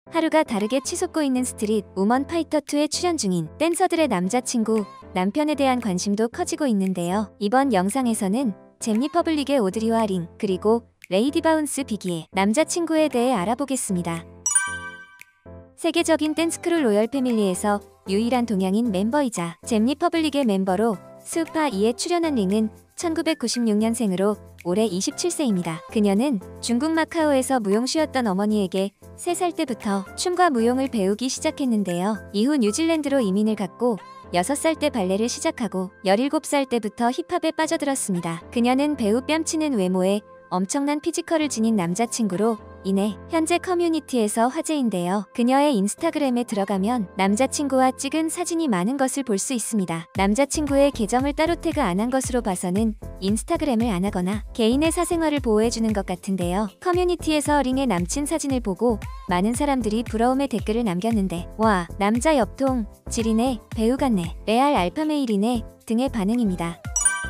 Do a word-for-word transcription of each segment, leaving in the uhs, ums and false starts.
하루가 다르게 치솟고 있는 스트릿 우먼 파이터 투에 출연 중인 댄서들의 남자친구, 남편에 대한 관심도 커지고 있는데요. 이번 영상에서는 잼니퍼블릭의 오드리와 링, 그리고 레이디 바운스 비기의 남자친구에 대해 알아보겠습니다. 세계적인 댄스크루 로열 패밀리에서 유일한 동양인 멤버이자 잼니퍼블릭의 멤버로 수우파이에 출연한 링은 천구백구십육 년생으로 올해 이십칠 세입니다. 그녀는 중국 마카오에서 무용수였던 어머니에게 세 살 때부터 춤과 무용을 배우기 시작했는데요. 이후 뉴질랜드로 이민을 갔고 여섯 살 때 발레를 시작하고 열일곱 살 때부터 힙합에 빠져들었습니다. 그녀는 배우 뺨치는 외모에 엄청난 피지컬을 지닌 남자친구로 인해 현재 커뮤니티에서 화제인데요. 그녀의 인스타그램에 들어가면 남자친구와 찍은 사진이 많은 것을 볼 수 있습니다. 남자친구의 계정을 따로 태그 안 한 것으로 봐서는 인스타그램을 안 하거나 개인의 사생활을 보호해주는 것 같은데요. 커뮤니티에서 링의 남친 사진을 보고 많은 사람들이 부러움의 댓글을 남겼는데 와, 남자 엽통, 지리네, 배우 같네, 레알 알파메일이네 등의 반응입니다.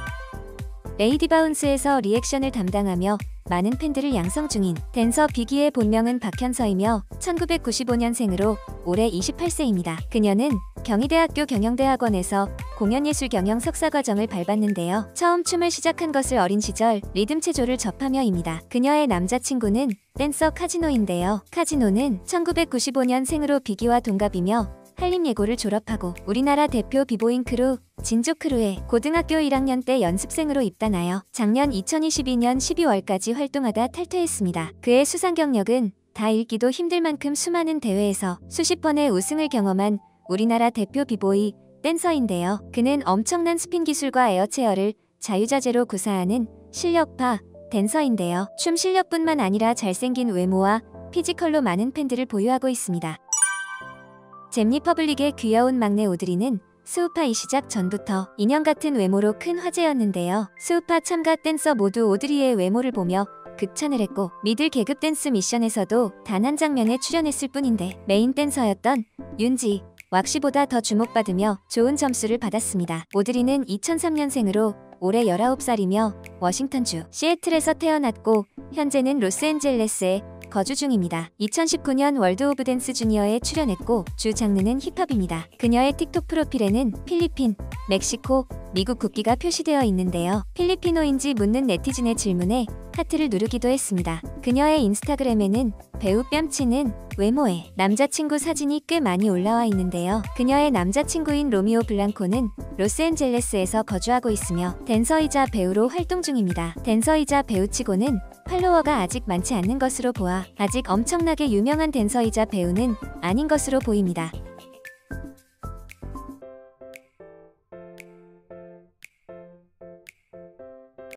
레이디 바운스에서 리액션을 담당하며 많은 팬들을 양성 중인 댄서 비기의 본명은 박현서이며 천구백구십오 년생으로 올해 이십팔 세입니다. 그녀는 경희대학교 경영대학원에서 공연예술 경영 석사과정을 밟았는데요. 처음 춤을 시작한 것을 어린 시절 리듬 체조를 접하며입니다. 그녀의 남자친구는 댄서 카지노인데요. 카지노는 천구백구십오 년생으로 비기와 동갑이며 한림예고를 졸업하고 우리나라 대표 비보잉 크루 진조크루에 고등학교 일 학년 때 연습생으로 입단하여 작년 이천이십이 년 십이월까지 활동하다 탈퇴했습니다. 그의 수상 경력은 다 읽기도 힘들 만큼 수많은 대회에서 수십 번의 우승을 경험한 우리나라 대표 비보이 댄서인데요. 그는 엄청난 스핀 기술과 에어체어를 자유자재로 구사하는 실력파 댄서인데요. 춤 실력뿐만 아니라 잘생긴 외모와 피지컬로 많은 팬들을 보유하고 있습니다. 잼니퍼블릭의 귀여운 막내 오드리는 수우파이 시작 전부터 인형 같은 외모로 큰 화제였는데요. 수우파 참가 댄서 모두 오드리의 외모를 보며 극찬을 했고 미들 계급 댄스 미션에서도 단 한 장면에 출연했을 뿐인데 메인 댄서였던 윤지, 왁시보다 더 주목받으며 좋은 점수를 받았습니다. 오드리는 이천삼 년생으로 올해 열아홉 살이며 워싱턴주 시애틀에서 태어났고 현재는 로스앤젤레스에 거주 중입니다. 이천십구 년 월드 오브 댄스 주니어에 출연했고 주 장르는 힙합입니다. 그녀의 틱톡 프로필에는 필리핀, 멕시코, 미국 국기가 표시되어 있는데요. 필리피노인지 묻는 네티즌의 질문에 하트를 누르기도 했습니다. 그녀의 인스타그램에는 배우 뺨치는 외모에 남자친구 사진이 꽤 많이 올라와 있는데요. 그녀의 남자친구인 로미오 블랑코는 로스앤젤레스에서 거주하고 있으며 댄서이자 배우로 활동 중입니다. 댄서이자 배우치고는 팔로워가 아직 많지 않는 것으로 보아 아직 엄청나게 유명한 댄서이자 배우는 아닌 것으로 보입니다.